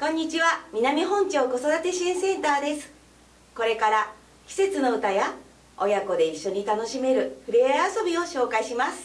んにちは。南本町子育て支援センターです。これから季節の歌や親子で一緒に楽しめるふれあい遊びを紹介します。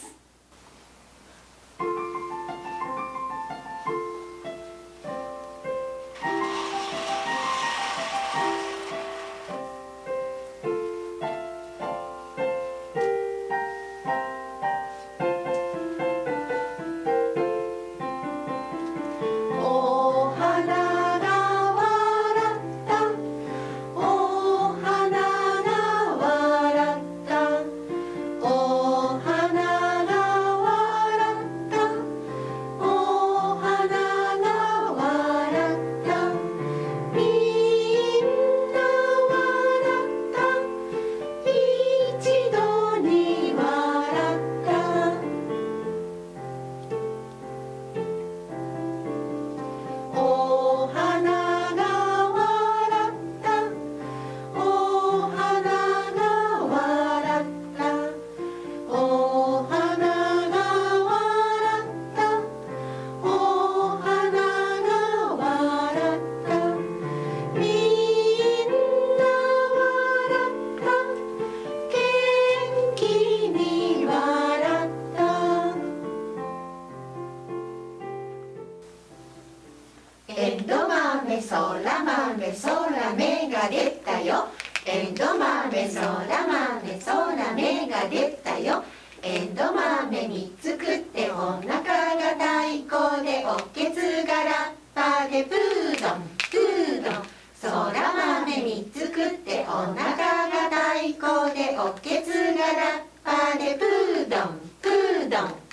エンド豆そら豆そら芽が出たよ。エンド豆そら豆そら芽が出たよ。エンド豆に作ってお腹が太鼓でおけつがラッパでプードンプードン。そら豆に作ってお腹が太鼓でおけつがラッパでプードンプードン。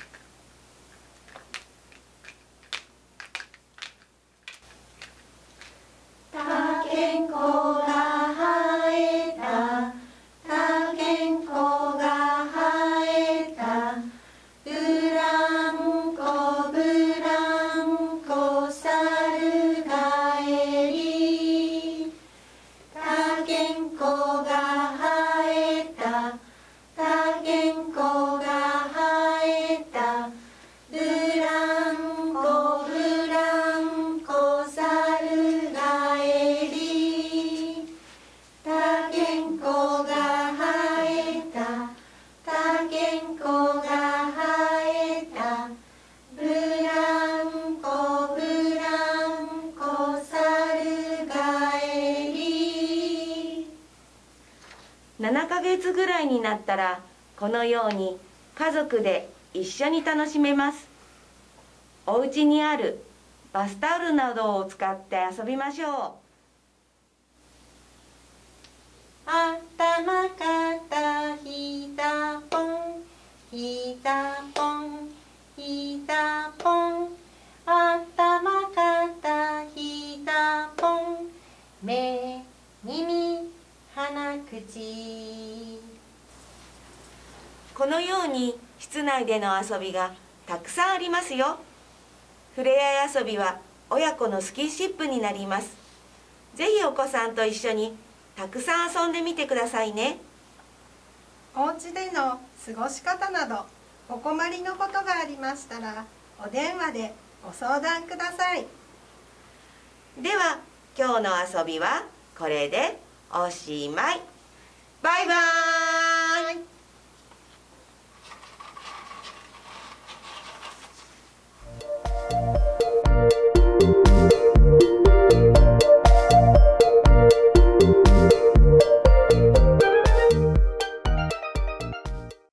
たけんこが生えた、たけんこが生えた。ブランコブランコ猿がえり。たけんこが生えた、たけんこが生えた。ブランコブランコ猿がえり。たけんこが生えた、たけんこが生えた。ブランコブランコ猿がえり。 7ヶ月ぐらいになったらこのように家族で一緒に楽しめます。お家にあるバスタオルなどを使って遊びましょう。 頭肩膝ポン膝ポン膝ポン。頭肩膝ポン。目耳鼻口。 このように室内での遊びがたくさんありますよ。ふれあい遊びは親子のスキンシップになります。ぜひお子さんと一緒にたくさん遊んでみてくださいね。 お家での過ごし方などお困りのことがありましたらお電話でご相談ください。 では今日の遊びはこれでおしまい。バイバーイ。